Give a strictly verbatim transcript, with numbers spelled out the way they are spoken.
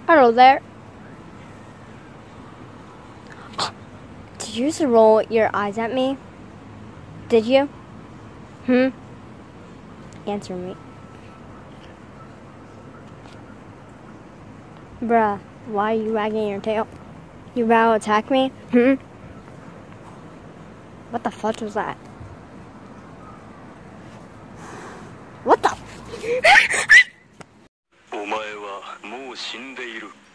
Hello there. Did you just roll your eyes at me? Did you? Hmm? Answer me. Bruh, why are you wagging your tail? You about to attack me? Hmm? What the fuck was that? What the? お前はもう死んでいる。